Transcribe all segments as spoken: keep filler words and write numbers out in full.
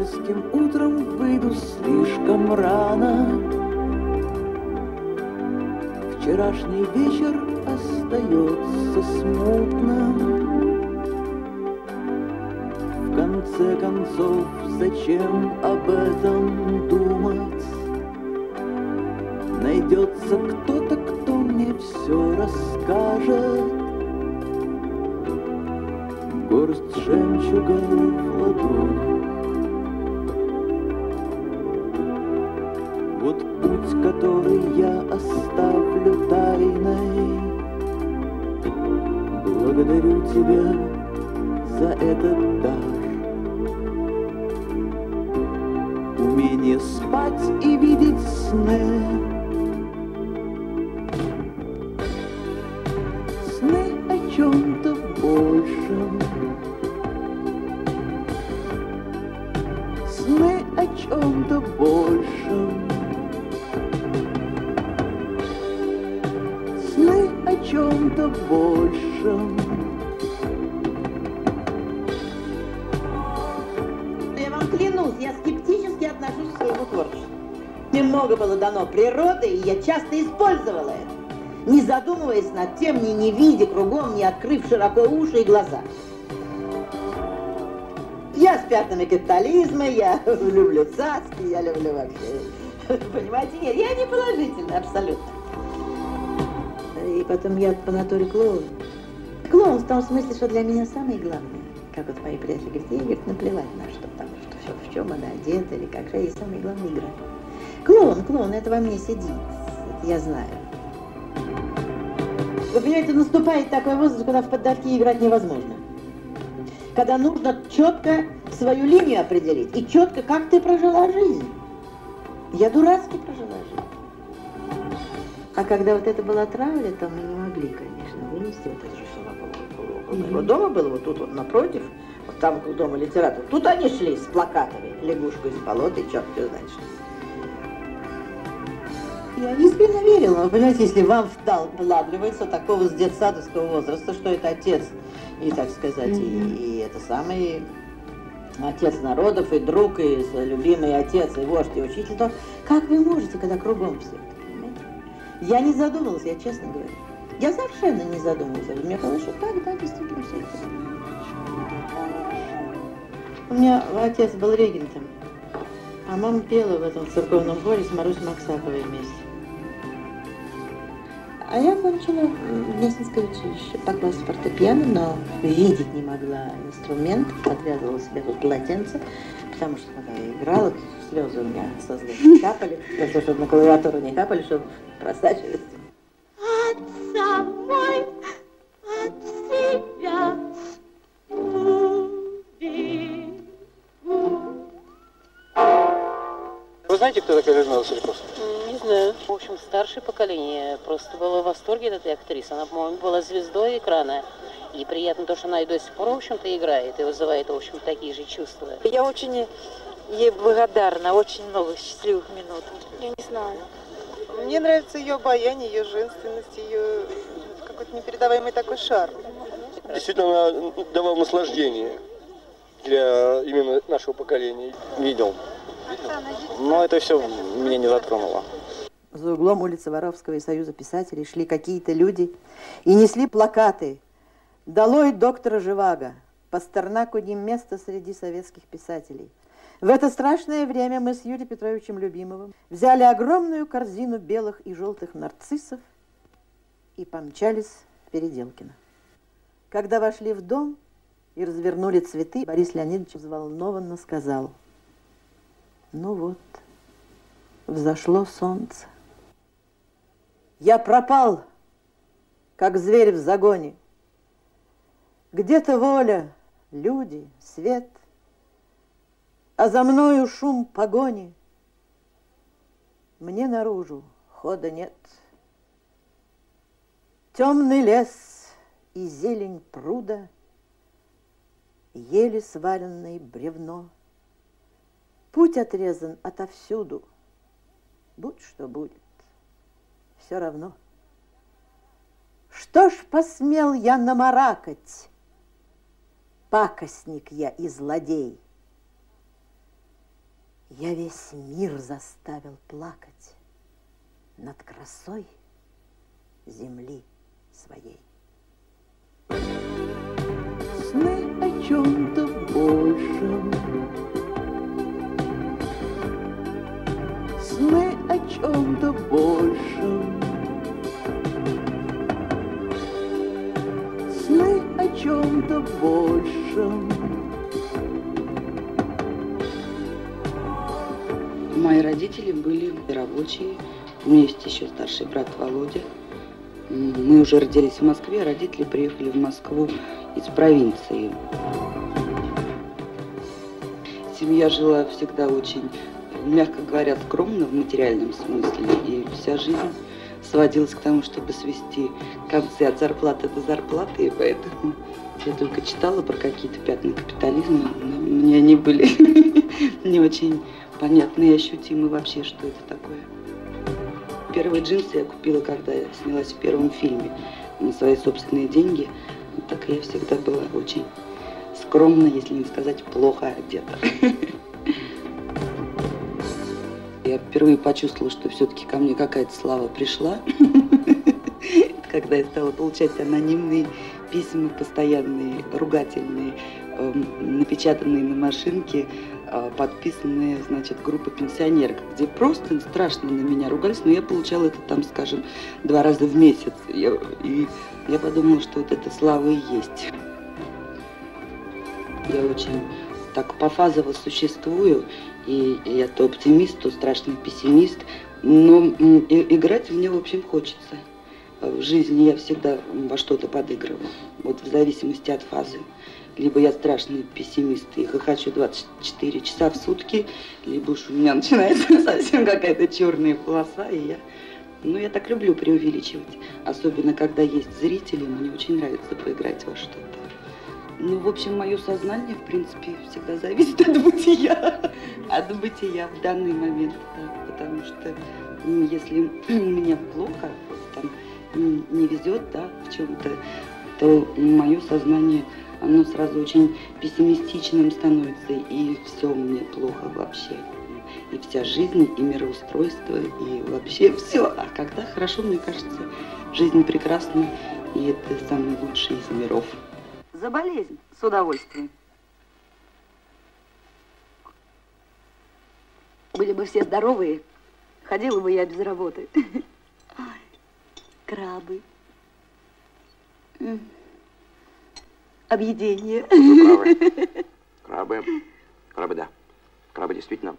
Майским утром выйду слишком рано. Вчерашний вечер остается смутным. В конце концов, зачем об этом думать? Найдется кто-то, кто мне все расскажет. Горсть жемчуга в ладони. Вот путь, который я оставлю тайной. Благодарю тебя за этот дар. Умение спать и видеть сны. Сны о чем-то большем. Сны о чем-то большем. Сны о чем-то большем. Я вам клянусь, я скептически отношусь к своему творчеству. Мне много было дано природы, и я часто использовала это, не задумываясь над тем, ни не видя кругом, не открыв широко уши и глаза. Я с пятнами капитализма, я люблю царство, я люблю вообще, понимаете, нет, я не положительная абсолютно. И потом я по натуре клоун. Клоун в том смысле, что для меня самое главное, как вот мои приятели говорят, ей, говорит, наплевать на что там, что все, в чем она одета или как же, ей самое главное играть. Клоун, клоун, это во мне сидит, это я знаю. Вы понимаете, наступает такой возраст, когда в поддавки играть невозможно. Когда нужно четко свою линию определить и четко, как ты прожила жизнь. Я дурацки прожила жизнь. А когда вот это была травля, то мы не могли, конечно, вынести вот это, что было. Mm-hmm. Дома было вот тут вот напротив, вот там у дома литератур. Тут они шли с плакатами, лягушку из болота и черт ее знает что. Я искренне верила. Вы понимаете, если вам вдалбливается такого с детсадовского возраста, что это отец, и, так сказать, mm-hmm. и, и это самый отец народов, и друг, и любимый отец, и вождь, и учитель, то как вы можете, когда кругом все это, понимаете? Я не задумывалась, я честно говорю. Я совершенно не задумывалась. Мне казалось, что так, да, действительно все это. У меня отец был регентом, а мама пела в этом церковном хоре с Марусей Максаковой вместе. А я кончила Гнесинское училище по классу фортепиано, но видеть не могла инструмент, подвязывала себе тут полотенце, потому что когда я играла, слезы у меня со злости капали, для того, чтобы на клавиатуру не капали, чтобы просачивались. От самой, от себя убегу. Вы знаете, кто такая Людмила Соликорская? Не знаю. В общем, старшее поколение просто было в восторге от этой актрисы. Она, по-моему, была звездой экрана. И приятно то, что она и до сих пор, в общем-то, играет и вызывает, в общем, такие же чувства. Я очень ей благодарна, очень много счастливых минут. Я не знаю. Мне нравится ее обаяние, ее женственность, ее какой-то непередаваемый такой шарм. Действительно, она давала наслаждение для именно нашего поколения. Видел. Но это все меня не затронуло. За углом улицы Воровского и Союза писателей шли какие-то люди и несли плакаты. «Долой доктора Живаго! Пастернаку не место среди советских писателей». В это страшное время мы с Юрием Петровичем Любимовым взяли огромную корзину белых и желтых нарциссов и помчались в Переделкино. Когда вошли в дом и развернули цветы, Борис Леонидович взволнованно сказал: «Ну вот, взошло солнце. Я пропал, как зверь в загоне. Где-то воля, люди, свет, а за мною шум погони. Мне наружу хода нет. Темный лес и зелень пруда, еле сваленное бревно. Путь отрезан отовсюду. Будь что будет, все равно. Что ж посмел я намаракать? Пакостник я и злодей. Я весь мир заставил плакать над красой земли своей. Сны о чем-то большем, сны о чем-то большем, сны о чем-то большем. Мои родители были рабочие. У меня есть еще старший брат Володя. Мы уже родились в Москве, а родители приехали в Москву из провинции. Семья жила всегда очень, мягко говоря, скромно в материальном смысле. И вся жизнь сводилась к тому, чтобы свести концы от зарплаты до зарплаты. И поэтому я только читала про какие-то пятна капитализма, но мне они были не очень понятно и ощутимо вообще, что это такое. Первые джинсы я купила, когда я снялась в первом фильме на свои собственные деньги. Так я всегда была очень скромно, если не сказать плохо одета. Я впервые почувствовала, что все-таки ко мне какая-то слава пришла, когда я стала получать анонимные письма, постоянные, ругательные, напечатанные на машинке, подписанные, значит, группа пенсионерок, где просто страшно на меня ругались, но я получала это там, скажем, два раза в месяц. Я, и я подумала, что вот это слава и есть. Я очень так пофазово существую, и я то оптимист, то страшный пессимист, но и, играть мне, в общем, хочется. В жизни я всегда во что-то подыгрываю, вот в зависимости от фазы. Либо я страшный пессимист и хохочу двадцать четыре часа в сутки, либо уж у меня начинается совсем какая-то черная полоса, и я... Ну, я так люблю преувеличивать. Особенно, когда есть зрители, мне очень нравится поиграть во что-то. Ну, в общем, мое сознание, в принципе, всегда зависит от бытия. От бытия в данный момент, да, потому что если мне плохо, там, не везет, да, в чем-то, то мое сознание... оно сразу очень пессимистичным становится, и все мне плохо вообще. И вся жизнь, и мироустройство, и вообще все. А когда хорошо, мне кажется, жизнь прекрасна, и это самый лучший из миров. За болезнь, с удовольствием. Были бы все здоровые, ходила бы я без работы. Крабы. Объедение. Вы правы. Крабы. Крабы, да. Крабы действительно.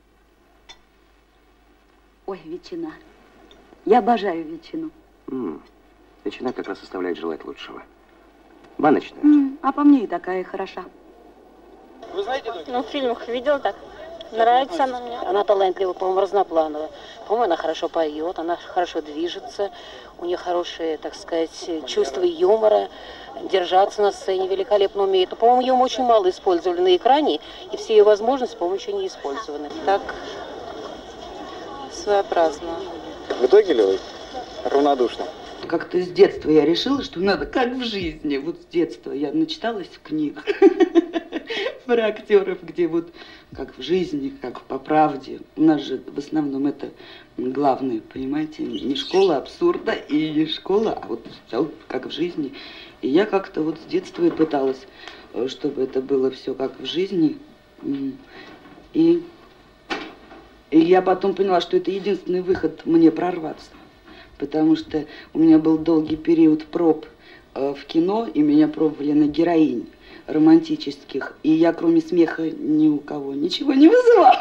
Ой, ветчина. Я обожаю ветчину. М-м. Ветчина как раз оставляет желать лучшего. Баночная. М-м, а по мне и такая хороша. Вы знаете, доктор? Ну, в фильмах видел так. Нравится она мне. Она талантлива, по-моему, разноплановая. По-моему, она хорошо поет, она хорошо движется. У нее хорошее, так сказать, чувство юмора. Держаться на сцене великолепно умеет. Но, по-моему, ее очень мало использовали на экране, и все ее возможности, по-моему, еще не использованы. Так своеобразно. В итоге ли вы равнодушны? Как-то с детства я решила, что надо как в жизни. Вот с детства я начиталась в книгах про актеров, где вот как в жизни, как по правде. У нас же в основном это главное, понимаете, не школа абсурда и не школа, а вот все как в жизни. И я как-то вот с детства и пыталась, чтобы это было все как в жизни. И, и я потом поняла, что это единственный выход мне прорваться. Потому что у меня был долгий период проб э, в кино, и меня пробовали на героинь романтических. И я, кроме смеха, ни у кого ничего не вызывала.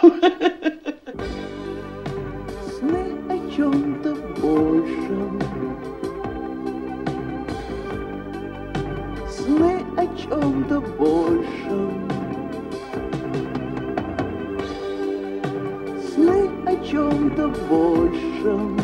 Сны о чем-то большем, сны о чем-то большем, сны о чем-то большем.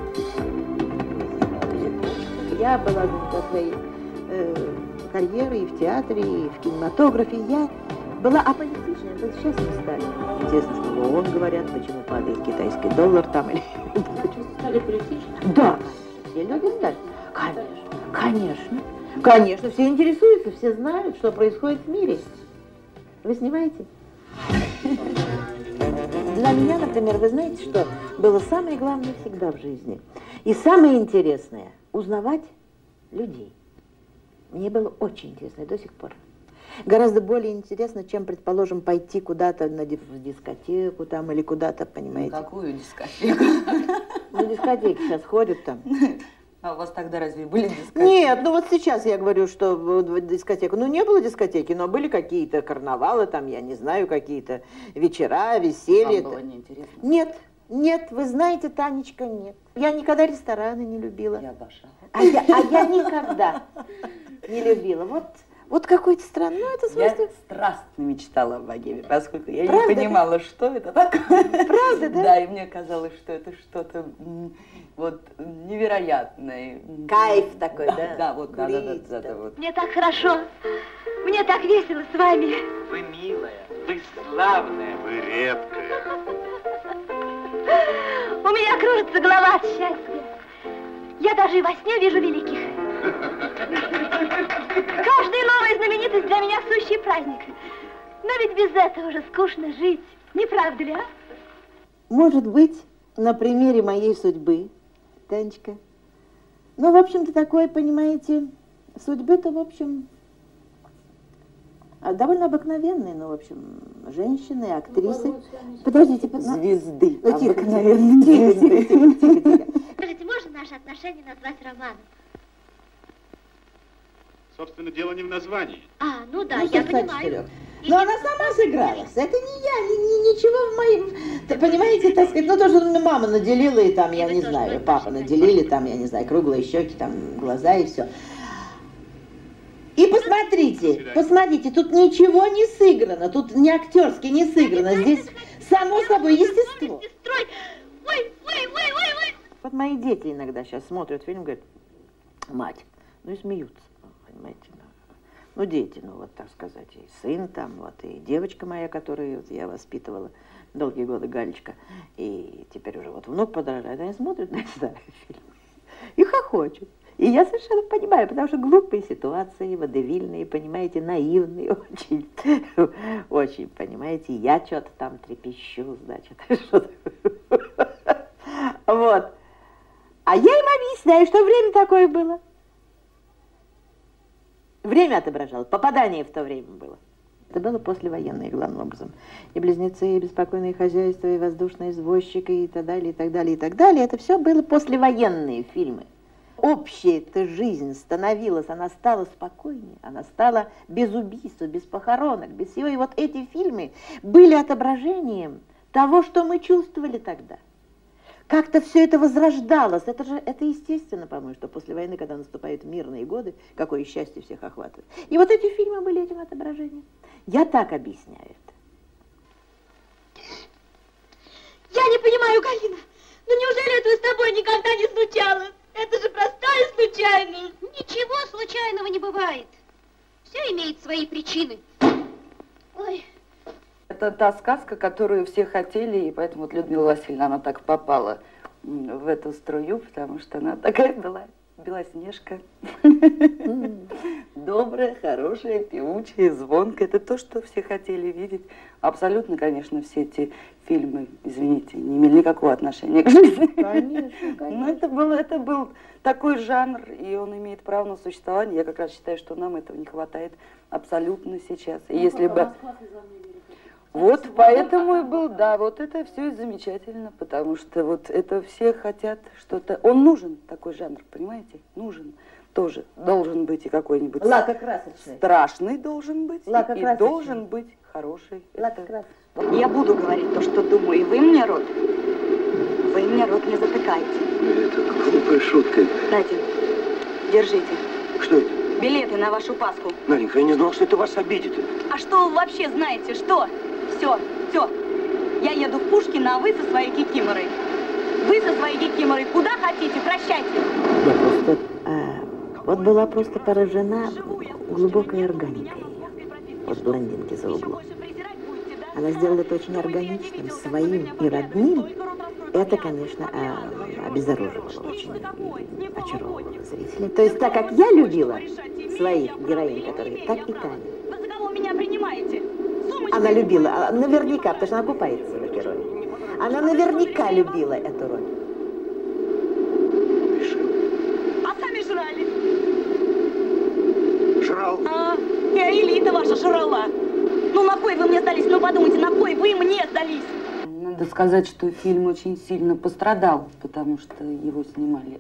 Я была за своей э, карьерой и в театре, и в кинематографе. Я была аполитичной, это сейчас мы стали. Интересно, что в ООН говорят, почему падает китайский доллар там или... Почему стали политичными? Да, все люди стали. Конечно, конечно, конечно, все интересуются, все знают, что происходит в мире. Вы снимаете? меня, например, вы знаете, что было самое главное всегда в жизни? И самое интересное – узнавать людей. Мне было очень интересно и до сих пор. Гораздо более интересно, чем, предположим, пойти куда-то на дискотеку там или куда-то, понимаете? Ну, какую дискотеку? На дискотеки сейчас ходят там. А у вас тогда разве были дискотеки? Нет, ну вот сейчас я говорю, что в дискотеку. Ну, не было дискотеки, но были какие-то карнавалы там, я не знаю, какие-то вечера, веселье. Вам было неинтересно? Нет, нет, вы знаете, Танечка, нет. Я никогда рестораны не любила. Я обожала. А я, а я никогда не любила. Вот, вот какой-то странный, ну это свойство. Я страстно мечтала о богеме, поскольку я Правда, не понимала, да? Что это такое. Правда, да? Да, и мне казалось, что это что-то вот невероятное. Кайф такой, да? Да, да, вот, да, да, да, да, да, вот. Мне так хорошо, мне так весело с вами. Вы милая, вы славная, вы редкая. У меня кружится голова от счастья. Я даже и во сне вижу великих. Каждая новая знаменитость для меня сущий праздник. Но ведь без этого уже скучно жить. Не правда ли, а? Может быть, на примере моей судьбы, Танечка. Ну, в общем-то, такое, понимаете, судьбы-то, в общем, довольно обыкновенные, ну, в общем, женщины, актрисы. Подождите, звезды. Ну, тихо, обыкновенные. Тихо, тихо, тихо, тихо, тихо. Скажите, можно наши отношения назвать романом? Собственно, дело не в названии. А, ну да, Ну, я кстати, понимаю. Серег. Но она сама сыгралась. Это не я, ни, ни- ничего в моем... Понимаете, так сказать, ну то, что мама наделила, и там, я не знаю, папа наделили, там, я не знаю, круглые щеки, там, глаза и все. И посмотрите, посмотрите, тут ничего не сыграно, тут не актерски не сыграно, здесь само собой естество. Ой, ой, ой, ой, ой. Вот мои дети иногда сейчас смотрят фильм, говорят, мать, ну и смеются, понимаете, ну, ну дети, ну вот так сказать, и сын там, вот, и девочка моя, которую вот я воспитывала долгие годы, Галечка, и теперь уже вот внук подражает, они смотрят на старые фильмы и хохочут. И я совершенно понимаю, потому что глупые ситуации, водевильные, понимаете, наивные очень, очень, понимаете, я что-то там трепещу, значит, что-то. Вот. А я им объясняю, что время такое было. Время отображало, попадание в то время было. Это было послевоенное, главным образом. И близнецы, и беспокойные хозяйства, и воздушные извозчики, и так далее, и так далее, и так далее. Это все было послевоенные фильмы. Общая-то жизнь становилась, она стала спокойнее, она стала без убийств, без похоронок, без всего. И вот эти фильмы были отображением того, что мы чувствовали тогда. Как-то все это возрождалось. Это же, это естественно, по-моему, что после войны, когда наступают мирные годы, какое счастье всех охватывает. И вот эти фильмы были этим отображением. Я так объясняю это. Я не понимаю, Галина, ну неужели это с тобой никогда не случалось? Это же простая случайность. Ничего случайного не бывает. Все имеет свои причины. Ой. Это та сказка, которую все хотели, и поэтому вот Людмила Васильевна, она так попала в эту струю, потому что она такая была Белоснежка. Добрая, хорошая, певучая, звонкая. Это то, что все хотели видеть. Абсолютно, конечно, все эти фильмы, извините, не имели никакого отношения к жизни. Конечно, конечно. Но это был, это был такой жанр, и он имеет право на существование. Я как раз считаю, что нам этого не хватает абсолютно сейчас. И если бы... Вот поэтому и был, да, вот это все и замечательно, потому что вот это все хотят что-то... Он нужен, такой жанр, понимаете? Нужен. Тоже должен быть и какой-нибудь... Лакокрасочный. Страшный должен быть, и должен быть хороший. Лакокрасочный. Я буду говорить то, что думаю, и вы мне рот, вы мне рот не затыкаете. Это глупая шутка. Дайте, держите. Что это? Билеты на вашу Пасху. Наденька, я не знал, что это вас обидит. А что вы вообще знаете, что? Все, все. Я еду в Пушкино, а вы со своей кикиморой. Вы со своей кикиморой куда хотите, прощайте. Я просто, а, вот была просто поражена глубокой органикой. Вот блондинки за углом. Она сделала это очень органичным, своим и родным. Это, конечно, а, обезоруживало очень и очаровывало зрителей. То есть так, как я любила своих героинь, которые так и Таня. Вы за кого меня принимаете? Она любила, наверняка, потому что она купается в герое. Она наверняка любила эту роль. А сами жрали. Жрал? А, и элита ваша жрала. Ну на кой вы мне сдались? Ну подумайте, на кой вы мне сдались? Надо сказать, что фильм очень сильно пострадал, потому что его снимали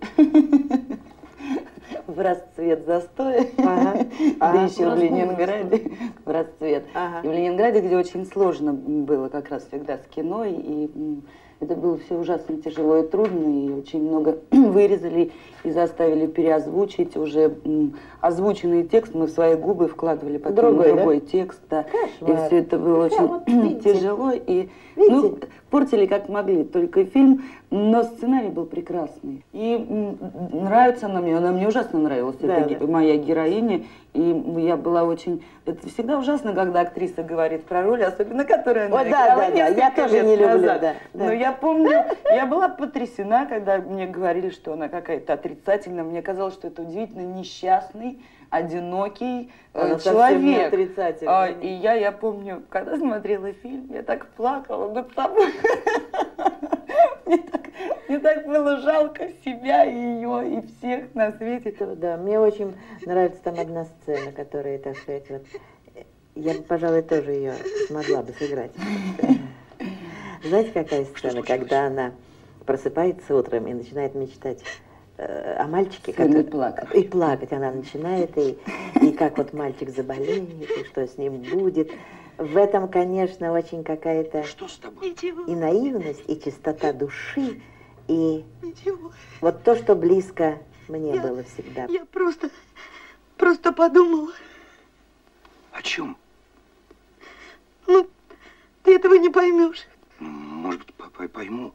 в расцвет застоя, ага. да ага. еще в Ленинграде, в расцвет. Ага. И в Ленинграде, где очень сложно было как раз всегда с кино, и это было все ужасно тяжело и трудно, и очень много вырезали и заставили переозвучить уже озвученный текст, мы в свои губы вкладывали потом другой, другой да? текст, да. И все это было очень вот, тяжело, и ну, портили как могли, только фильм, но сценарий был прекрасный. И нравится она мне, она мне ужасно нравилась, да, эта да. моя героиня, и я была очень... Это всегда ужасно, когда актриса говорит про роли, особенно которую она О, играла да, да, да. Я тоже не люблю, да, да. Но я помню, я была потрясена, когда мне говорили, что она какая-то отрицательная. Мне казалось, что это удивительно несчастный, одинокий она человек. А, и я, я помню, когда смотрела фильм, я так плакала над собой. Мне так, мне так было жалко себя, и ее, и всех на свете. Да, мне очень нравится там одна сцена, которая, так сказать, вот, я бы, пожалуй, тоже ее смогла бы сыграть. Знаете, какая сцена, когда она просыпается утром и начинает мечтать э, о мальчике, который... И плакать. И плакать она начинает, и, и как вот мальчик заболеет, и что с ним будет. В этом, конечно, очень какая-то и наивность, и чистота души, и Ничего. вот то, что близко мне я, было всегда. Я просто, просто подумала. О чем? Ну, ты этого не поймешь. Может быть, пойму.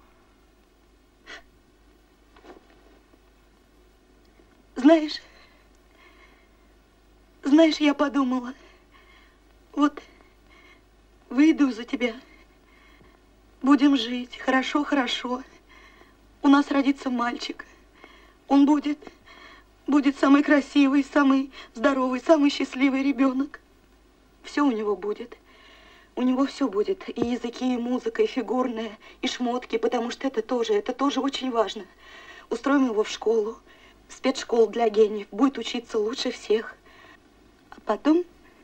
Знаешь, знаешь, я подумала, вот выйду за тебя, будем жить, хорошо, хорошо. У нас родится мальчик, он будет, будет самый красивый, самый здоровый, самый счастливый ребенок. Все у него будет. У него все будет, и языки, и музыка, и фигурная, и шмотки, потому что это тоже, это тоже очень важно. Устроим его в школу, в спецшколу для гениев, будет учиться лучше всех. А потом,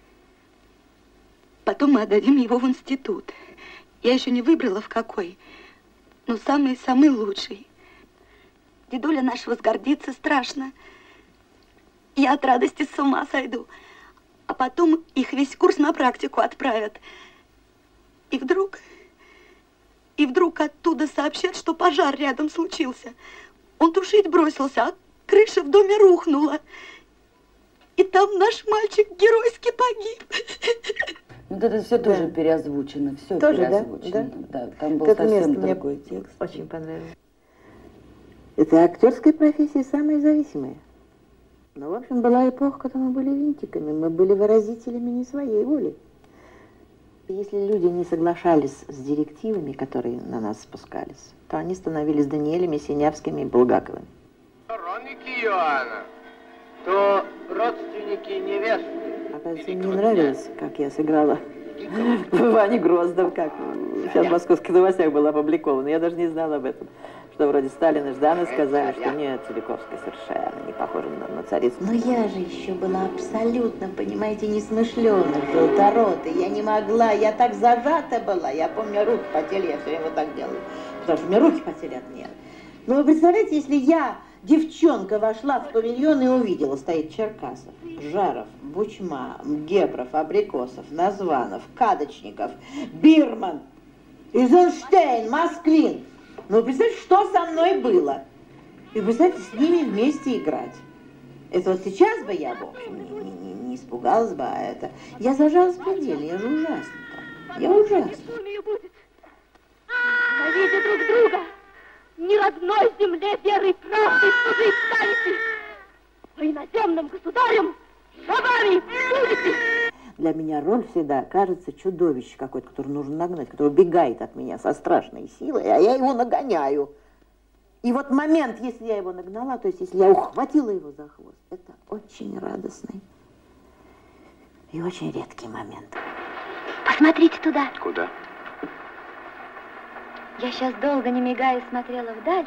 потом мы отдадим его в институт. Я еще не выбрала в какой, но самый-самый лучший. Дедуля наш возгордится страшно. Я от радости с ума сойду. А потом их весь курс на практику отправят. И вдруг, и вдруг оттуда сообщат, что пожар рядом случился. Он тушить бросился, а крыша в доме рухнула. И там наш мальчик геройски погиб. Вот это все да. тоже переозвучено, все тоже, переозвучено. Да? Да, там был это совсем место другой текст. Очень понравилось. Это актерская профессия самая зависимая. Но, в общем, была эпоха, когда мы были винтиками, мы были выразителями не своей воли. Если люди не соглашались с директивами, которые на нас спускались, то они становились Даниэлями, Синявскими и Булгаковыми. Сторонники Иоанна, то родственники невесты. Оказывается, мне нравилось, как я сыграла Ваню Гроздов, как сейчас в московских новостях было опубликовано. Я даже не знала об этом. Что вроде Сталин и Жданов сказали, что нет, Целиковская совершенно не похожа на, на царицу. Но я же еще была абсолютно, понимаете, несмышленой, желторотой. Я не могла, я так зажата была. Я помню, руки потели, я все время вот так делала. Потому что у меня руки потели от нервов. Но вы представляете, если я, девчонка, вошла в павильон и увидела, стоит Черкасов, Жаров, Бучма, Гебров, Абрикосов, Названов, Кадочников, Бирман, Эйзенштейн, Москвин. Ну, представьте, что со мной было. И представьте, с ними вместе играть. Это вот сейчас бы я, в общем, не, не, не испугалась бы, а это... Я зажалась в пределе, я же ужасна. Я ужасна. Ненавидя друг друга, не родной земле верой правдой служить станете, а иноземным государем рабами будете. Для меня роль всегда кажется чудовище какое-то, которое нужно нагнать, которое убегает от меня со страшной силой, а я его нагоняю. И вот момент, если я его нагнала, то есть если я ухватила его за хвост, это очень радостный и очень редкий момент. Посмотрите туда. Куда? Я сейчас долго, не мигая, смотрела вдаль,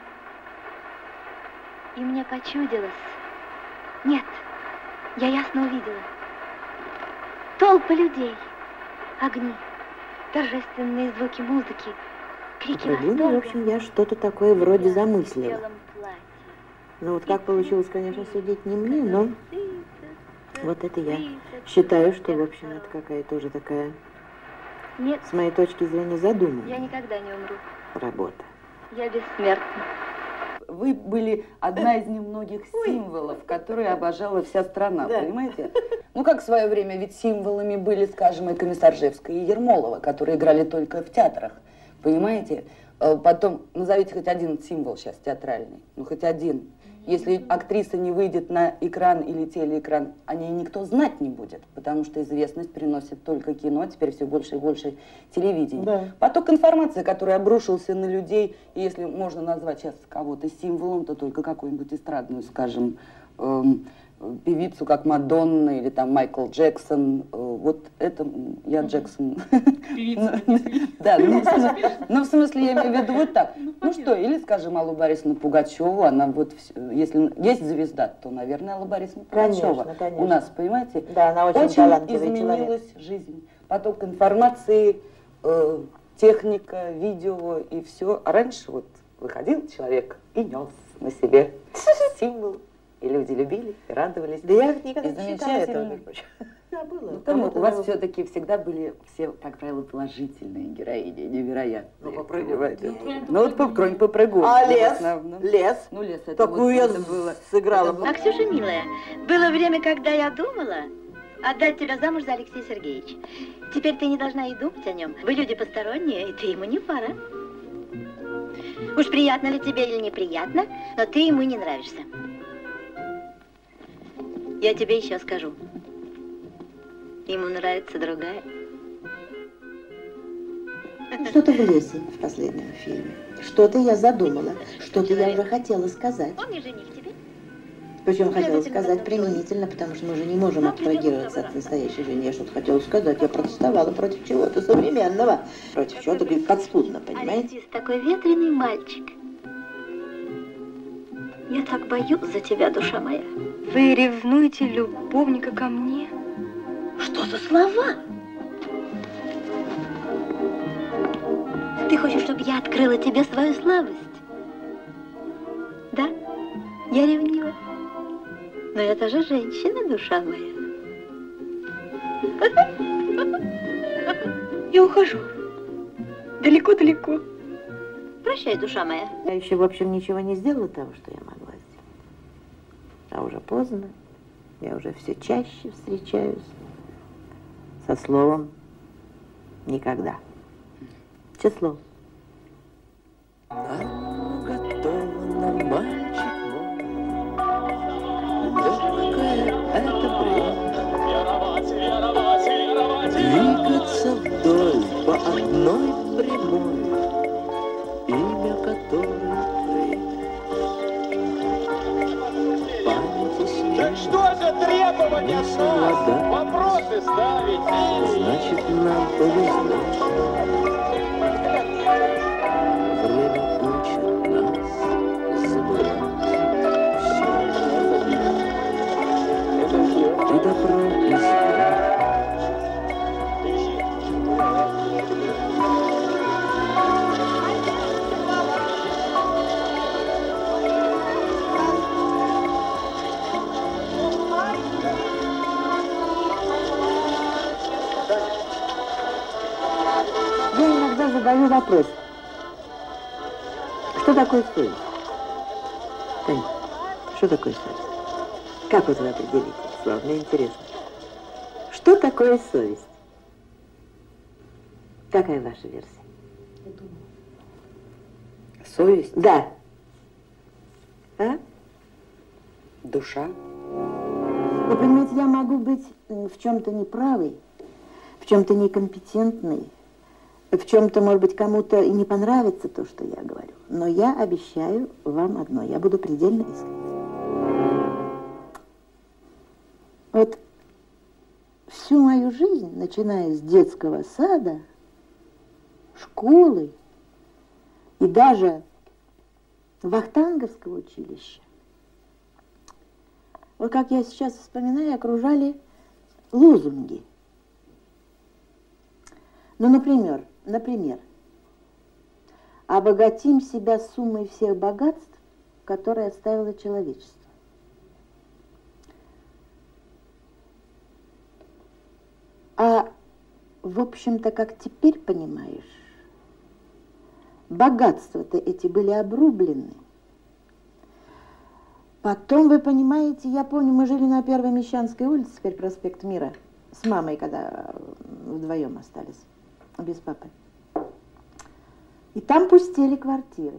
и мне почудилось. Нет, я ясно увидела. Толпы людей, огни, торжественные звуки музыки, крики восторга. В общем, я что-то такое вроде замыслила. Ну вот как получилось, конечно, судить не мне, но вот это я считаю, что, в общем, это какая-то уже такая, Нет, с моей точки зрения, задуманная я никогда не умру. работа. Я бессмертна. Вы были одна из немногих символов, которые обожала вся страна, Да. понимаете? Ну, как в свое время, ведь символами были, скажем, и Комиссаржевская, и Ермолова, которые играли только в театрах, понимаете? Э, Потом, назовите хоть один символ сейчас театральный, ну, хоть один. Если актриса не выйдет на экран или телеэкран, о ней никто знать не будет, потому что известность приносит только кино, а теперь все больше и больше телевидение. Да. Поток информации, который обрушился на людей, и если можно назвать сейчас кого-то символом, то только какую-нибудь эстрадную, скажем, эм, певицу, как Мадонна или там Майкл Джексон. Э, вот это я Джексон. Певица. Да, ну, в смысле- ну, в смысле, я имею в виду вот так. Ну что, или, скажем, Аллу Борисовну Пугачеву, она вот, вс- если есть звезда, то, наверное, Алла Борисовна Пугачева. Конечно, конечно. У нас, понимаете? Да, она очень талантливый изменилась человек. жизнь. Поток информации, э, техника, видео и все. А раньше вот выходил человек и нес на себе символ. И люди любили, и радовались. Да я никогда И не считала этого, замечательно. между прочим. Да, было. Ну, там Кому-то у вас было. все-таки всегда были все, как правило, положительные героини, невероятные. Ну, попрыгун. понимаете? Ну, вот по- кроме попрыгун. А в лес? основном. Лес? Ну, лес, это Такую вот, я это было. сыграла. это было- А, Ксюша, милая, было время, когда я думала отдать тебя замуж за Алексея Сергеевича. Теперь ты не должна и думать о нем. Вы люди посторонние, и ты ему не пара. Уж приятно ли тебе или неприятно, но ты ему не нравишься. Я тебе еще скажу. Ему нравится другая. Что-то в лесе в последнем фильме. Что-то я задумала, что-то я уже хотела сказать. Он не жених тебе. Причем хотела сказать применительно, потому что мы же не можем абстрагироваться от настоящей жизни. Я что-то хотела сказать, я протестовала против чего-то современного, против чего-то подспудно, понимаете? Алексис такой ветреный мальчик. Я так боюсь за тебя, душа моя. Вы ревнуете любовника ко мне? Что за слова? Ты хочешь, чтобы я открыла тебе свою слабость? Да, я ревнива. Но я тоже женщина, душа моя. Я ухожу. Далеко-далеко. Прощай, душа моя. Я еще, в общем, ничего не сделала того, что я могла сделать. А уже поздно. Я уже все чаще встречаюсь со словом «никогда». Число. Готова на мальчик мой, легкое это время, двигаться вдоль по одной прямой, имя которой ты. Память снова Так что же требовать не от нас? совладать. Вопросы ставить. Значит, нам повезло. Время учит нас забывать все. И добро, и зло. Я иногда задаю вопрос. Что такое совесть? Тань, что такое совесть? Как вот вы определите, Слава? Мне интересно. Что такое совесть? Какая ваша версия? Совесть, Да. А? душа. Вы понимаете, я могу быть м, в чем-то неправой, в чем-то некомпетентной, в чем-то, может быть, кому-то и не понравится то, что я говорю. Но я обещаю вам одно, я буду предельно искренна. Вот всю мою жизнь, начиная с детского сада, школы И даже Вахтанговское училище, вот как я сейчас вспоминаю, окружали лозунги. Ну, например, например, обогатим себя суммой всех богатств, которые оставило человечество. А, в общем-то, как теперь понимаешь, богатства-то эти были обрублены. Потом, вы понимаете, я помню, мы жили на Первой Мещанской улице, теперь проспект Мира, с мамой, когда вдвоем остались, без папы. И там пустели квартиры.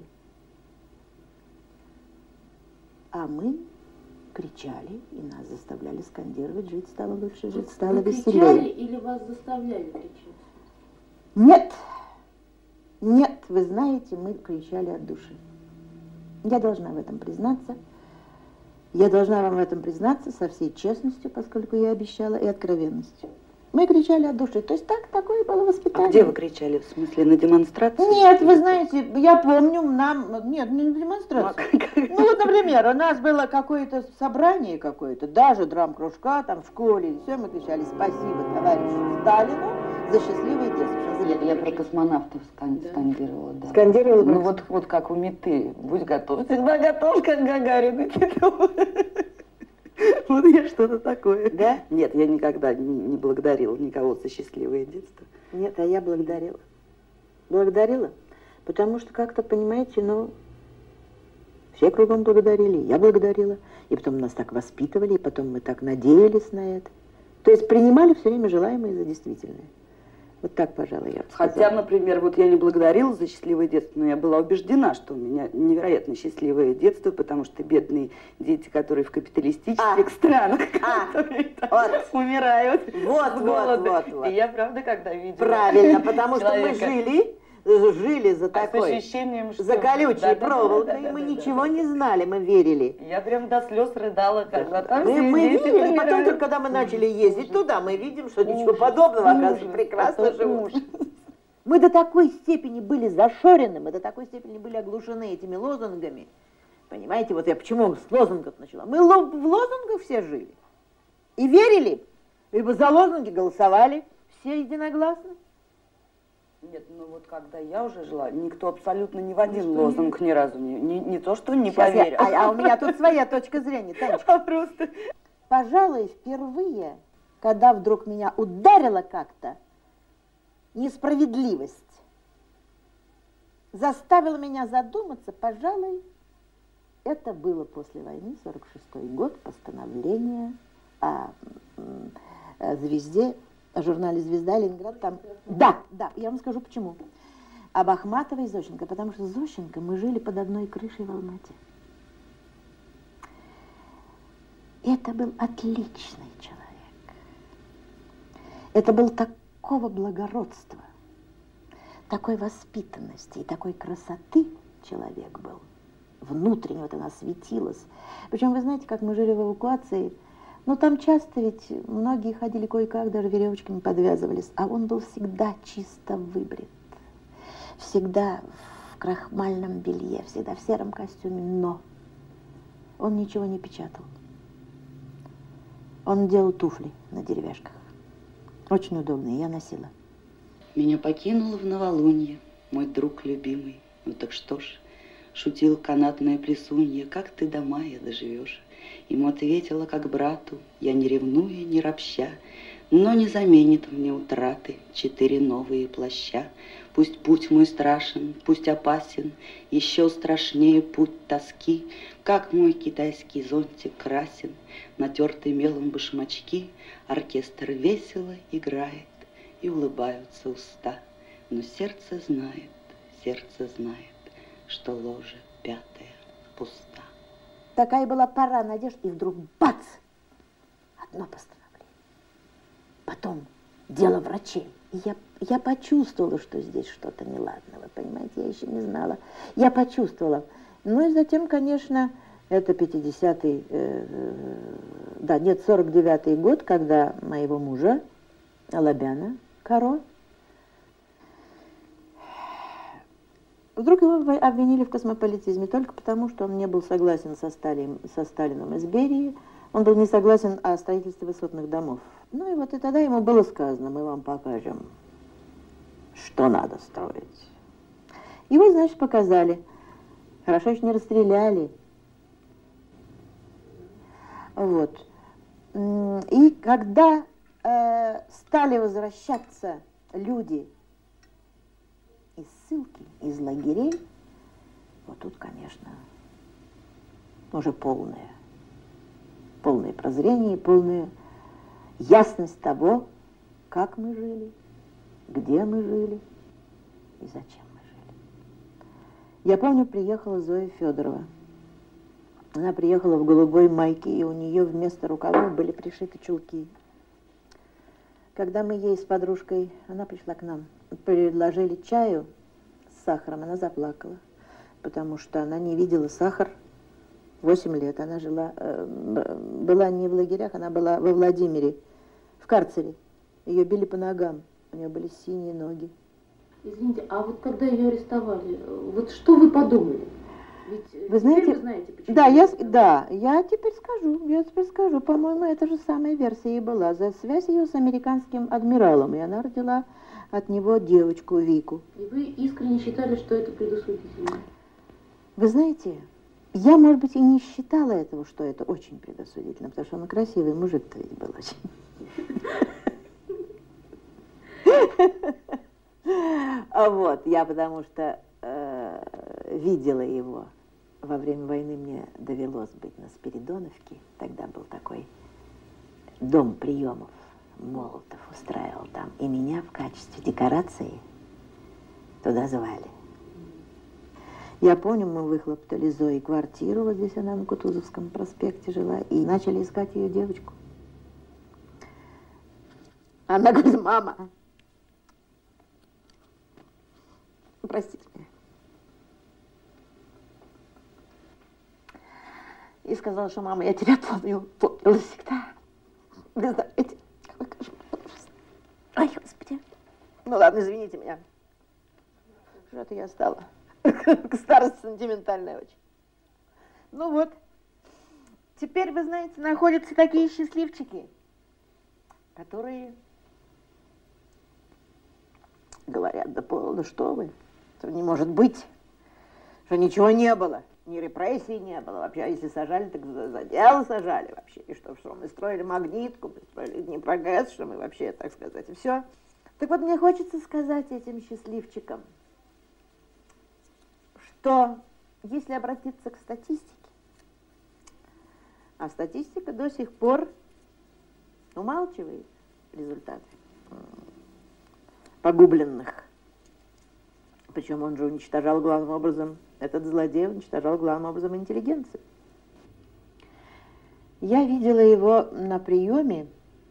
А мы кричали, и нас заставляли скандировать, жить стало лучше, жить стало вы веселее. Кричали или вас заставляли кричать? Нет, нет, вы знаете, мы кричали от души. Я должна в этом признаться. Я должна вам в этом признаться со всей честностью, поскольку я обещала, и откровенностью. Мы кричали от души. То есть так, такое было воспитание. А где вы кричали? В смысле, на демонстрации? Нет, вы знаете, я помню, нам... Нет, не на демонстрации. Ну вот, например, у нас было какое-то собрание какое-то, даже драм-кружка там в школе, и все, мы кричали «Спасибо товарищу Сталину за счастливое детство». Я, я про космонавтов скан да. скандировала, да. Скандировала? Ну вот, вот как у Меты. Будь готов. Всегда готов, как Гагарин. Вот я что-то такое. Да? Нет, я никогда не, не благодарила никого за счастливое детство. Нет, а я благодарила. Благодарила, потому что как-то, понимаете, ну, все кругом благодарили, я благодарила. И потом нас так воспитывали, и потом мы так надеялись на это. То есть принимали все время желаемое за действительное. Вот так, пожалуй, я бы сказала. Хотя, например, вот я не благодарила за счастливое детство, но я была убеждена, что у меня невероятно счастливое детство, потому что бедные дети, которые в капиталистических а, странах, а, которые вот, умирают вот, с вот, вот, вот. И я, правда, когда видела... Правильно, потому что мы жили... жили за такой, ощущением, что... за колючей да, проволокой, да, да, да, мы да, ничего да. не знали, мы верили. Я прям до слез рыдала, когда там мы, мы дети верили, помирают. потом только когда мы начали ездить туда, мы видим, что ничего подобного, оказывается, прекрасно живут. Мы до такой степени были зашорены, мы до такой степени были оглушены этими лозунгами. Понимаете, вот я почему с лозунгов начала. Мы в лозунгах все жили. И верили, ибо за лозунги голосовали все единогласно. Нет, ну вот когда я уже жила, никто абсолютно ни в один ну, лозунг ни разу не, не, не то, что не Сейчас поверил. Я, а, а у меня тут своя точка зрения, Танечка. А просто... Пожалуй, впервые, когда вдруг меня ударила как-то несправедливость, заставила меня задуматься, пожалуй, это было после войны, сорок шестой год, постановление о, о звезде, о журнале «Звезда» Ленинград, там... Да, да, я вам скажу почему. Об Ахматовой и Зощенко, потому что с Зощенко мы жили под одной крышей в Алмате. Это был отличный человек. Это был такого благородства, такой воспитанности и такой красоты человек был. Внутренне вот она светилась. Причем, вы знаете, как мы жили в эвакуации, ну, там часто ведь многие ходили кое-как, даже веревочками подвязывались, а он был всегда чисто выбрит, всегда в крахмальном белье, всегда в сером костюме, но он ничего не печатал. Он делал туфли на деревяшках. Очень удобные, я носила. Меня покинул в новолунье мой друг любимый. Ну так что ж, шутил канатная плесунья, как ты до мая доживешь? Ему ответила, как брату, я не ревнуя, не ропща, но не заменит мне утраты четыре новые плаща. Пусть путь мой страшен, пусть опасен, еще страшнее путь тоски, как мой китайский зонтик красен, натертый мелом башмачки, оркестр весело играет, и улыбаются уста, но сердце знает, сердце знает, что ложа пятая пуста. Такая была пора надежд, и вдруг бац! Одно постановление. Потом дело врачей. И я, я почувствовала, что здесь что-то неладно, вы понимаете, я еще не знала. Я почувствовала. Ну и затем, конечно, это пятидесятый, э, да, нет, сорок девятый год, когда моего мужа, Алабяна Каро, Вдруг его обвинили в космополитизме только потому, что он не был согласен со, Сталин, со Сталином из Берии, он был не согласен о строительстве высотных домов. Ну и вот и тогда ему было сказано, мы вам покажем, что надо строить. Его, значит, показали. Хорошо еще не расстреляли. Вот. И когда э, стали возвращаться люди из ссылки, из лагерей, вот тут, конечно, уже полное, полное прозрение, полная ясность того, как мы жили, где мы жили и зачем мы жили. Я помню, приехала Зоя Федорова. Она приехала в голубой майке, и у нее вместо рукавов были пришиты чулки. Когда мы ей с подружкой, она пришла к нам, предложили чаю с сахаром, она заплакала, потому что она не видела сахар восемь лет. Она жила, была не в лагерях, она была во Владимире, в карцере. Ее били по ногам, у нее были синие ноги. Извините, а вот когда ее арестовали, вот что вы подумали? Ведь вы знаете, вы знаете, почему? Да, я, да, я теперь скажу, я теперь скажу. По-моему, это же самая версия и была. За связь ее с американским адмиралом, и она родила от него девочку Вику. И вы искренне считали, что это предосудительно? Вы знаете, я, может быть, и не считала этого, что это очень предосудительно, потому что он красивый мужик-то ведь был очень. А вот, я потому что видела его. Во время войны мне довелось быть на Спиридоновке. Тогда был такой дом приемов. Молотов устраивал там. И меня в качестве декорации туда звали. Я помню, мы выхлоптали Зои квартиру. Вот здесь она на Кутузовском проспекте жила. И начали искать ее девочку. Она говорит, мама, простите меня. И сказала, что мама, я тебя помню, помнила всегда. Вы знаете, какой кошмар. Ай, Господи. Ну ладно, извините меня. Что-то я стала. К старости сентиментальная очень. Ну вот. Теперь, вы знаете, находятся такие счастливчики, которые говорят, да полно, что вы, что не может быть, что ничего не было. Ни репрессий не было вообще, а если сажали, так за, за дело сажали вообще. И что, что мы строили магнитку, мы строили Днепрогэс, что мы вообще, так сказать, и все. Так вот, мне хочется сказать этим счастливчикам, что если обратиться к статистике, а статистика до сих пор умалчивает результаты погубленных. Причем он же уничтожал главным образом, этот злодей уничтожал главным образом интеллигенцию. Я видела его на приеме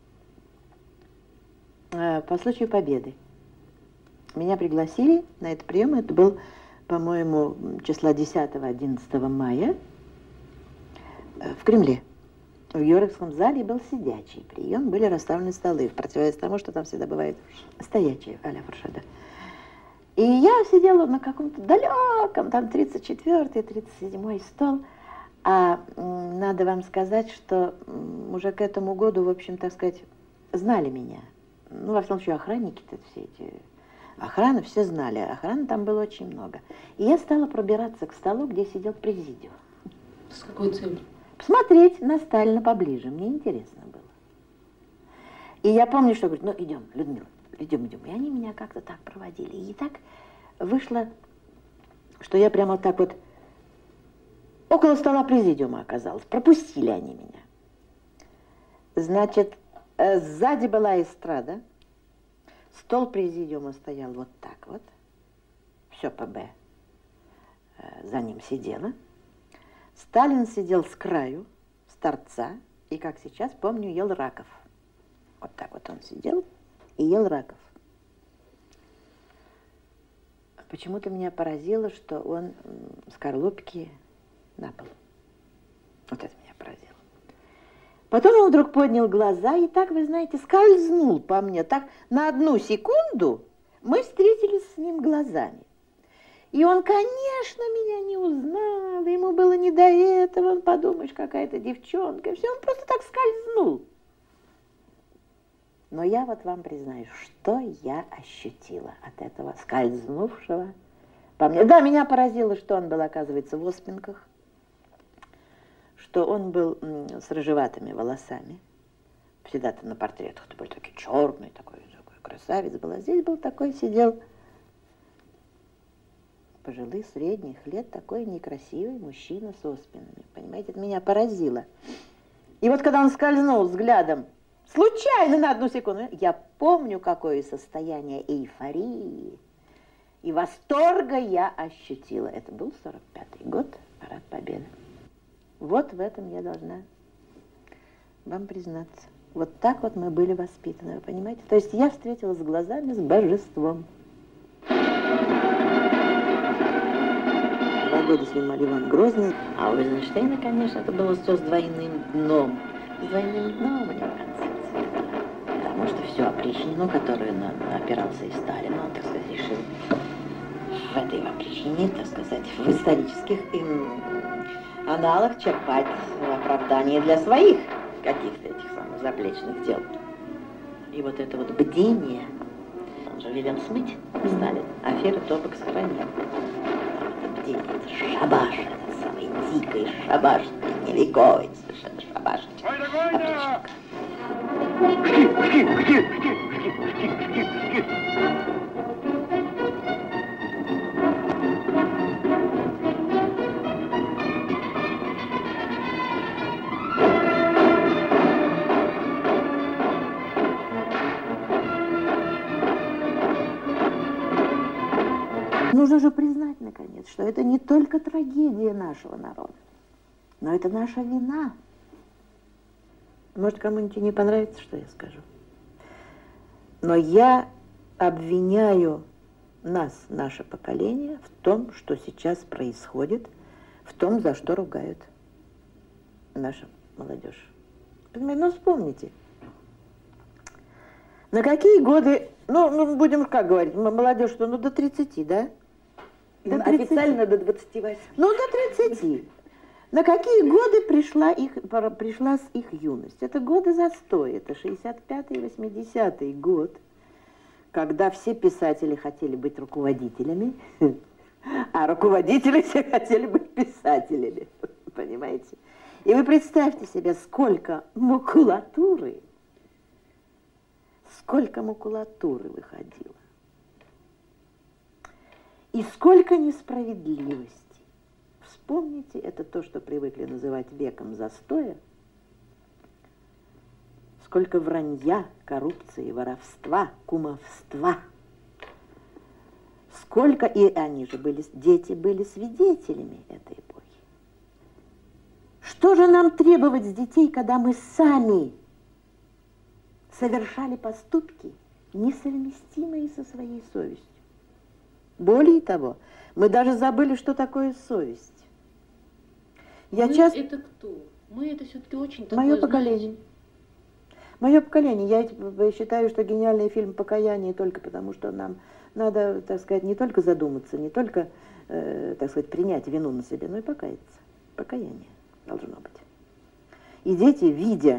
э, по случаю Победы. Меня пригласили на этот прием, это был, по-моему, числа десятого-одиннадцатого мая э, в Кремле. В Георгиевском зале был сидячий прием, были расставлены столы, в противовес тому, что там всегда бывает стоячие а-ля Фуршада. И я сидела на каком-то далеком, там тридцать четвёртый, тридцать седьмой стол. А м, надо вам сказать, что м, уже к этому году, в общем, так сказать, знали меня. Ну, во всяком случае, охранники-то все эти, охраны все знали. Охраны там было очень много. И я стала пробираться к столу, где сидел президиум. С какой целью? Посмотреть на Сталина поближе. Мне интересно было. И я помню, что говорит, ну, идем, Людмила. Идем, идем. И они меня как-то так проводили. И так вышло, что я прямо так вот около стола президиума оказалась. Пропустили они меня. Значит, сзади была эстрада. Стол президиума стоял вот так вот. Все ПБ за ним сидело. Сталин сидел с краю, с торца. И, как сейчас помню, ел раков. Вот так вот он сидел и ел раков. Почему-то меня поразило, что он скорлупки на пол. Вот это меня поразило. Потом он вдруг поднял глаза и так, вы знаете, скользнул по мне. Так на одну секунду мы встретились с ним глазами. И он, конечно, меня не узнал, ему было не до этого, он, подумаешь, какая-то девчонка, все, он просто так скользнул. Но я вот вам признаюсь, что я ощутила от этого скользнувшего по мне. Да, меня поразило, что он был, оказывается, в оспинках, что он был с рыжеватыми волосами. Всегда-то на портретах-то был такой черный, такой, такой красавец был, а здесь был такой, сидел пожилых, средних лет, такой некрасивый мужчина с оспинами. Понимаете, это меня поразило. И вот когда он скользнул взглядом, случайно на одну секунду, я помню, какое состояние эйфории и восторга я ощутила. Это был сорок пятый год, парад Победы. Вот в этом я должна вам признаться. Вот так вот мы были воспитаны, вы понимаете? То есть я встретилась глазами с божеством. Два года снимали Иван Грозный, а у Эйзенштейна, конечно, это было все с двойным дном. С двойным дном у него концепция. Потому что все опричнину, которую он опирался и Сталин, он, так сказать, решил в этой опричнине, так сказать, в исторических аналах черпать оправдание для своих каких-то этих самых заплечных дел. И вот это вот бдение, он же велел смыть, Сталин, аферы Тобок сохранил. Это бдение, это шабаш, этот самый дикий шабаш, невековый совершенно шабаш. Опричника. Нужно же признать, наконец, что это не только трагедия нашего народа, но это наша вина. Может, кому-нибудь не понравится, что я скажу. Но я обвиняю нас, наше поколение, в том, что сейчас происходит, в том, за что ругают наша молодежь. Ну, вспомните. На какие годы, ну, ну будем как говорить, молодежь, что, ну, до тридцати, да? До тридцати. Официально до двадцати восьми. Ну, до тридцати. На какие годы пришла, их, пришла с их юность? Это годы застоя, это шестьдесят пятый восьмидесятый год, когда все писатели хотели быть руководителями, а руководители все хотели быть писателями, понимаете? И вы представьте себе, сколько макулатуры, сколько макулатуры выходило. И сколько несправедливости. Вспомните, это то, что привыкли называть веком застоя. Сколько вранья, коррупции, воровства, кумовства. Сколько, и они же были, дети были свидетелями этой эпохи. Что же нам требовать с детей, когда мы сами совершали поступки, несовместимые со своей совестью? Более того, мы даже забыли, что такое совесть. Я мы часто... это кто? Мы это все-таки очень такое, Мое поколение. знаете... Мое поколение. Я считаю, что гениальный фильм «Покаяние» только потому, что нам надо, так сказать, не только задуматься, не только, э, так сказать, принять вину на себе, но и покаяться. Покаяние должно быть. И дети, видя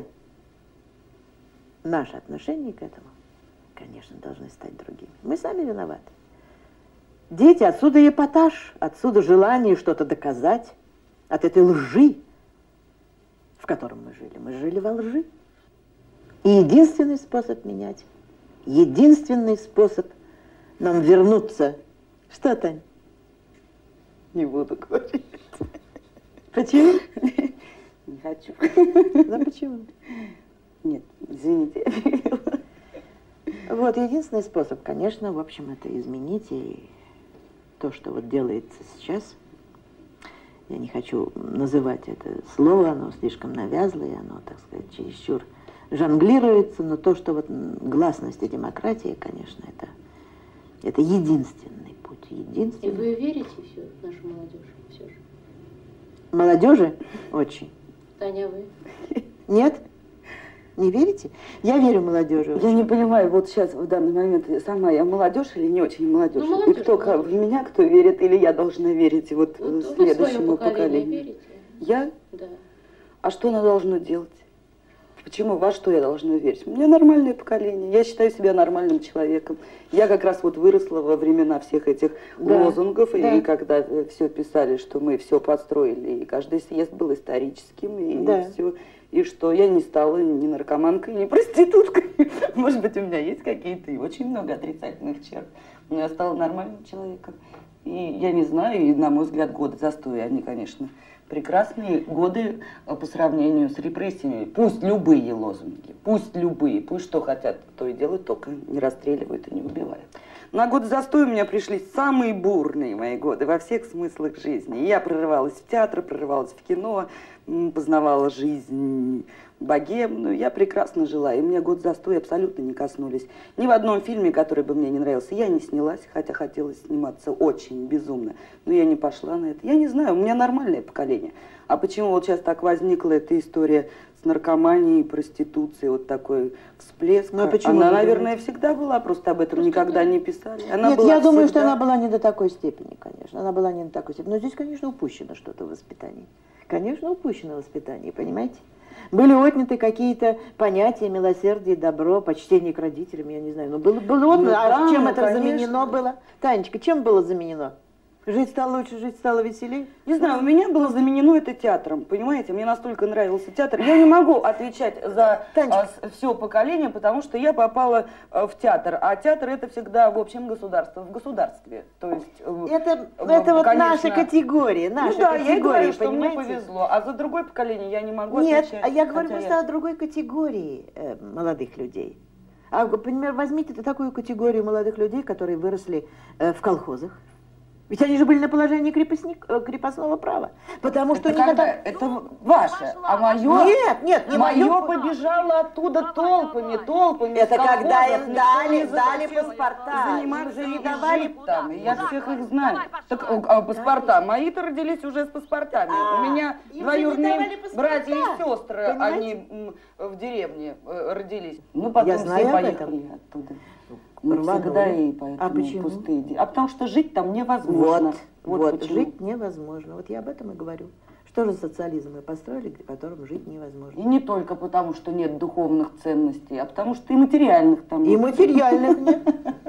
наше отношение к этому, конечно, должны стать другими. Мы сами виноваты. Дети, отсюда эпатаж, отсюда желание что-то доказать от этой лжи, в котором мы жили. Мы жили во лжи. И единственный способ менять, единственный способ нам вернуться. Что, Тань? Не буду говорить. Почему? Не хочу. Да почему? Нет, извините. Вот, единственный способ, конечно, в общем, это изменить. И то, что вот делается сейчас, я не хочу называть это слово, оно слишком навязлое, оно, так сказать, чересчур жонглируется, но то, что вот гласность и демократия, конечно, это, это единственный путь, единственный. И вы верите все в нашу молодежь, все же? Молодежи? Очень. Таня, вы? Нет? Не верите? Я верю молодежи. Я не понимаю, вот сейчас, в данный момент, сама я молодежь или не очень молодежь? Ну, молодежь, и кто, молодежь. В меня кто верит, или я должна верить вот, вот следующему поколению? Верите? Я? Да. А что оно должно делать? Почему? Во что я должна верить? У меня нормальное поколение. Я считаю себя нормальным человеком. Я как раз вот выросла во времена всех этих да. лозунгов, да. и когда все писали, что мы все построили, и каждый съезд был историческим, и да. все. И что я не стала ни наркоманкой, ни проституткой. Может быть, у меня есть какие-то и очень много отрицательных черт. Но я стала нормальным человеком. И я не знаю, и, на мой взгляд, годы застоя, они, конечно, прекрасные годы по сравнению с репрессиями. Пусть любые лозунги, пусть любые, пусть что хотят, то и делают, только не расстреливают и не убивают. На годы застоя у меня пришли самые бурные мои годы во всех смыслах жизни. Я прорывалась в театр, прорывалась в кино, познавала жизнь богемную. Я прекрасно жила, и мне годы застоя абсолютно не коснулись. Ни в одном фильме, который бы мне не нравился, я не снялась, хотя хотелось сниматься очень безумно. Но я не пошла на это. Я не знаю, у меня нормальное поколение. А почему вот сейчас так возникла эта история с наркоманией, проституцией, вот такой всплеск? Ну, а почему она, наверное, думаете? Всегда была, просто об этом просто никогда не писали. Она Нет, была я думаю, всегда... что она была не до такой степени, конечно. Она была не до такой степени. Но здесь, конечно, упущено что-то в воспитании. Конечно, упущено воспитание, понимаете? Были отняты какие-то понятия милосердие, добро, почтение к родителям, я не знаю. Но было, было отнято, ну, а да, чем ну, это конечно. заменено было? Танечка, чем было заменено? Жить стало лучше, жить стало веселее? Не знаю, у меня было заменено это театром, понимаете? Мне настолько нравился театр. Я не могу отвечать за а, все поколение, потому что я попала а, в театр. А театр это всегда в общем государстве, в государстве. То есть, это это вот конечно... наша категория, наша ну, да, категория, я говорю, что понимаете? Мне повезло. А за другое поколение я не могу Нет, отвечать. Нет, а я говорю просто я... о другой категории э, молодых людей. А, например, возьмите такую категорию молодых людей, которые выросли э, в колхозах. Ведь они же были на положении крепостник, крепостного права. Потому что это, когда, это ваше, а мое... Нет, нет, не мое. Мое побежало оттуда толпами, толпами. Это когда им дали, дали паспорта. Им же не давали там. Я всех их знаю. Так, а, паспорта. Мои-то родились уже с паспортами. А, У меня двоюродные братья и сестры, они в деревне родились. Ну, потом Я все знаю поехали оттуда. Мы всегда и поэтому а почему? Пустые. А потому что жить там невозможно. Вот, вот, вот жить невозможно. Вот я об этом и говорю. Что же социализм мы построили, при котором жить невозможно? И не только потому, что нет духовных ценностей, а потому что и материальных там нет. И материальных нет.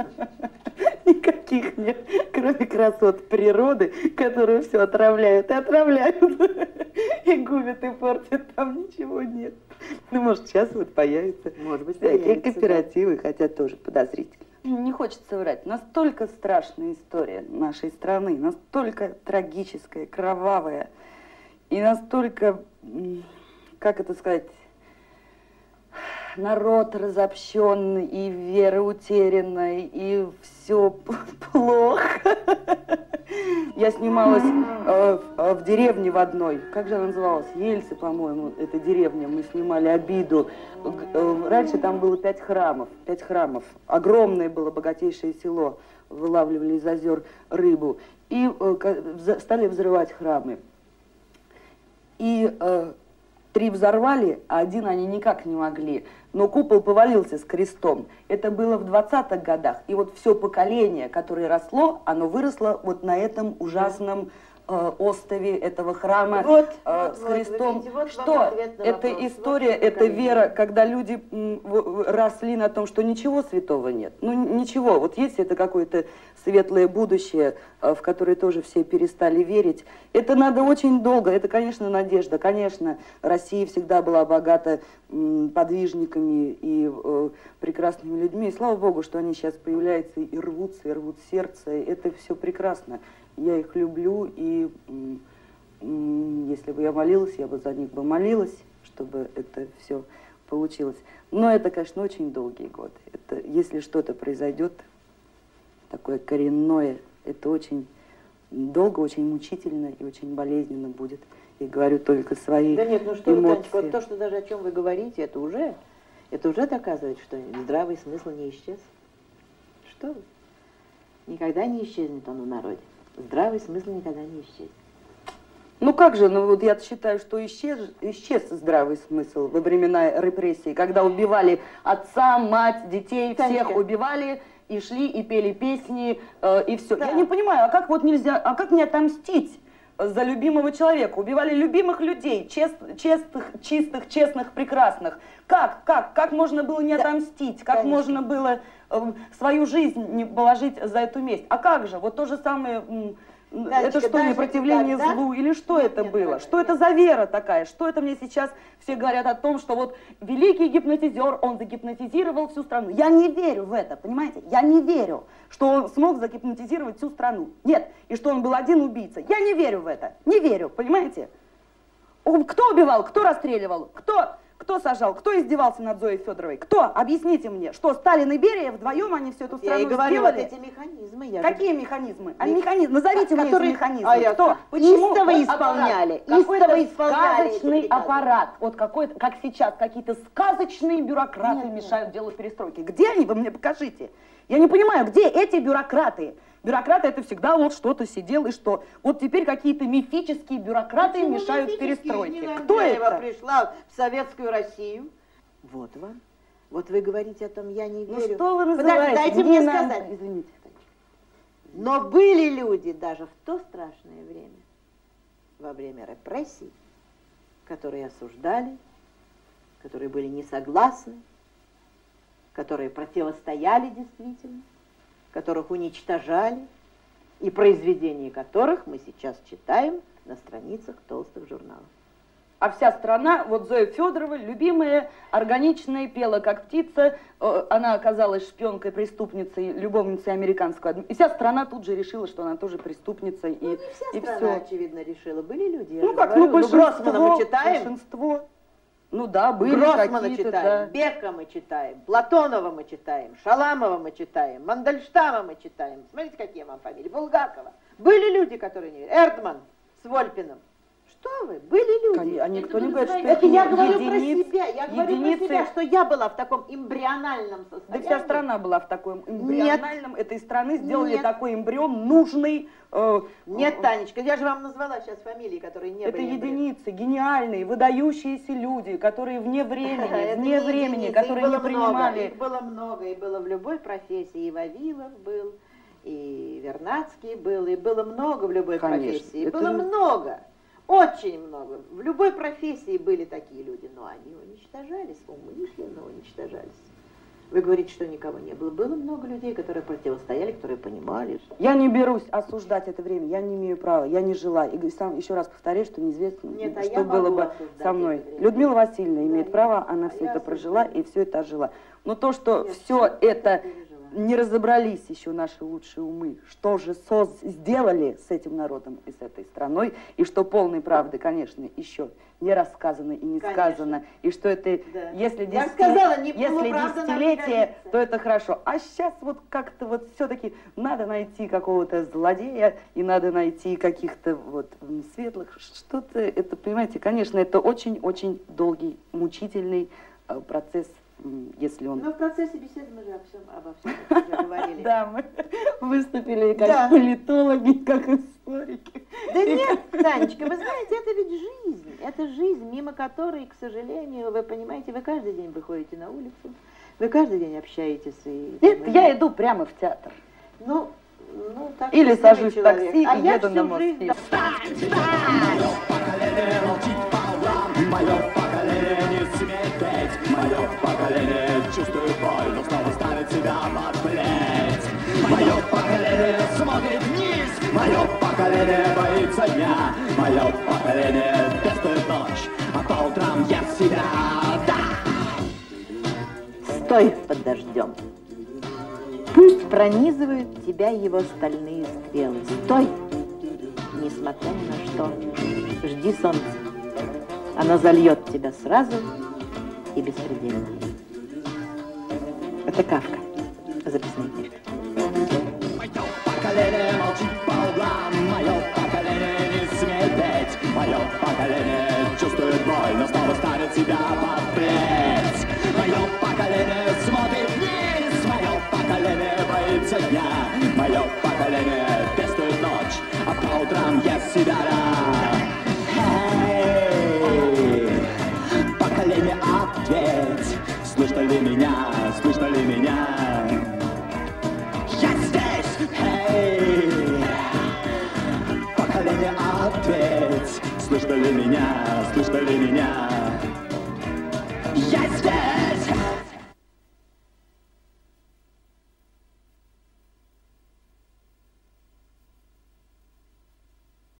Никаких нет, кроме красот природы, которые все отравляют и отравляют. И губят, и портят, там ничего нет. Ну, может, сейчас вот появятся может быть, всякие кооперативы, да. Хотя тоже подозрительно. Не хочется врать. Настолько страшная история нашей страны, настолько трагическая, кровавая, и настолько, как это сказать, народ разобщенный, и вера утерянная, и все плохо. Я снималась э, в деревне в одной, как же она называлась? Ельцы, по-моему, это деревня. Мы снимали Обиду. Раньше там было пять храмов, пять храмов. Огромное было богатейшее село. Вылавливали из озер рыбу. И э, стали взрывать храмы. И э, три взорвали, а один они никак не могли. Но купол повалился с крестом. Это было в двадцатых годах. И вот все поколение, которое росло, оно выросло вот на этом ужасном э, остове этого храма вот, э, вот, с крестом. Вот, видите, вот что? Это история, вот это вера, когда люди м, росли на том, что ничего святого нет. Ну ничего. Вот есть это какое-то светлое будущее, э, в которое тоже все перестали верить. Это надо очень долго. Это, конечно, надежда. Конечно, Россия всегда была богата м, подвижниками и э, прекрасными людьми. И слава Богу, что они сейчас появляются и рвутся, и рвут сердце. Это все прекрасно. Я их люблю, и м, м, если бы я молилась, я бы за них бы молилась, чтобы это все получилось. Но это, конечно, очень долгие годы. Это, если что-то произойдет, такое коренное, это очень долго, очень мучительно и очень болезненно будет. И говорю только свои да нет, ну что эмоции. Вы, Танечка, вот то, что даже о чем вы говорите, это уже, это уже доказывает, что здравый смысл не исчез. Что вы? Никогда не исчезнет он в народе. Здравый смысл никогда не исчезнет. Ну как же, ну вот я считаю, что исчез, исчез здравый смысл во времена репрессий, когда убивали отца, мать, детей, Танечка. всех убивали, и шли, и пели песни, э, и все. Да. Я не понимаю, а как вот нельзя, а как мне отомстить за любимого человека? Убивали любимых людей, чест, честных, чистых, честных, прекрасных. Как, как, как можно было не отомстить? Как Конечно. можно было э, свою жизнь не положить за эту месть? А как же? Вот то же самое... Танечка, это что, непротивление тогда... злу? Или что нет, это нет, было? Нет, что нет. это за вера такая? Что это мне сейчас все говорят о том, что вот великий гипнотизер, он загипнотизировал всю страну? Я не верю в это, понимаете? Я не верю, что он смог загипнотизировать всю страну. Нет, и что он был один убийца. Я не верю в это. Не верю, понимаете? Кто убивал? Кто расстреливал? Кто... Кто сажал? Кто издевался над Зоей Федоровой? Кто? Объясните мне, что Сталин и Берия вдвоем они всю эту страну я и говорю, сделали? Вот эти механизмы. Я Какие же... механизмы? А механизм, назовите мне эти механизмы. А Кто? Почему? Истово исполняли. Какой-то сказочный аппарат. Вот какой-то, как сейчас, какие-то сказочные бюрократы нет, мешают нет. делать перестройки. Где они? Вы мне покажите. Я не понимаю, где эти бюрократы? Бюрократы это всегда вот что-то сидел и что. Вот теперь какие-то мифические бюрократы Почему мешают перестройке. Кто это? Пришла в советскую Россию. Вот вам. Вот вы говорите о том, я не верю. Ну что вы называете? Подожди, дайте мне сказать. Извините. Но были люди даже в то страшное время, во время репрессий, которые осуждали, которые были не согласны, которые противостояли действительно, которых уничтожали, и произведения которых мы сейчас читаем на страницах толстых журналов. А вся страна, вот Зоя Федорова, любимая, органичная, пела как птица, она оказалась шпионкой, преступницей, любовницей американского администратора. И вся страна тут же решила, что она тоже преступница. Ну, и, не вся и страна, все. очевидно, решила. Были люди, я ну же как, говорю. ну большинство, ну, Гроссмана мы читаем. Большинство. Ну да, были Гроссмана какие-то, читаем, да. Бека мы читаем, Платонова мы читаем, Шаламова мы читаем, Мандельштама мы читаем. Смотрите, какие вам фамилии. Булгакова. Были люди, которые не верили. Эрдман с Вольпиным. Что вы? Были люди. А никто не говорит, что это я говорю единиц, про себя. Я говорю единицы... про себя, что я была в таком эмбриональном состоянии. Да вся страна была в таком эмбриональном. Нет. Этой страны сделали Нет. такой эмбрион нужный. Э, Нет, Танечка, я же вам назвала сейчас фамилии, которые не это были. Это единицы, гениальные, выдающиеся люди, которые вне времени, вне времени, которые не принимали. Их было много, и было в любой профессии. И Вавилов был, и Вернадский был, и было много в любой профессии. И было много. Очень много. В любой профессии были такие люди, но они уничтожались, умышленно уничтожались. Вы говорите, что никого не было. Было много людей, которые противостояли, которые понимали. Я не берусь осуждать это время, я не имею права, я не жила. И сам еще раз повторяю, что неизвестно, Нет, а что было бы со мной. Людмила Васильевна имеет да, право, она а все это прожила и все это жила. Но то, что Нет, все это... Не разобрались еще наши лучшие умы, что же соз сделали с этим народом и с этой страной, и что полной правды, конечно, еще не рассказано и не конечно. сказано, и что это, да. если, десяти... сказала, не если десятилетие, то это хорошо. А сейчас вот как-то вот все-таки надо найти какого-то злодея, и надо найти каких-то вот светлых, что-то, это, понимаете, конечно, это очень-очень долгий, мучительный э, процесс. Если он... Но в процессе беседы мы же обо всем, обо всем уже говорили. Да, мы выступили как политологи, как историки. Да нет, Танечка, вы знаете, это ведь жизнь. Это жизнь, мимо которой, к сожалению, вы понимаете, вы каждый день выходите на улицу, вы каждый день общаетесь и... Нет, я иду прямо в театр. Ну, ну так... Или сажусь в такси и еду на Москве. Мое поколение смеет петь, мое поколение чувствует боль, но снова ставит себя под плеть. Мое поколение смотрит вниз, мое поколение боится дня, мое поколение пестует ночь, а по утрам ест себя, да! Стой под дождем, пусть пронизывают тебя его стальные стрелы. Стой, несмотря ни на что, жди солнца. Оно зальет тебя сразу и беспредельно. Это Кафка. Записные книжки. Мое поколение молчит по углам, мое поколение не смеет петь, мое поколение чувствует боль, но снова ставит себя под плеть. Мое поколение смотрит вниз, мое поколение боится дня, мое поколение пестует ночь, а по утрам ест себя. слышно ли меня? Я здесь, эй! Поколение, ответь, слышно ли меня, слышно ли меня? Я здесь!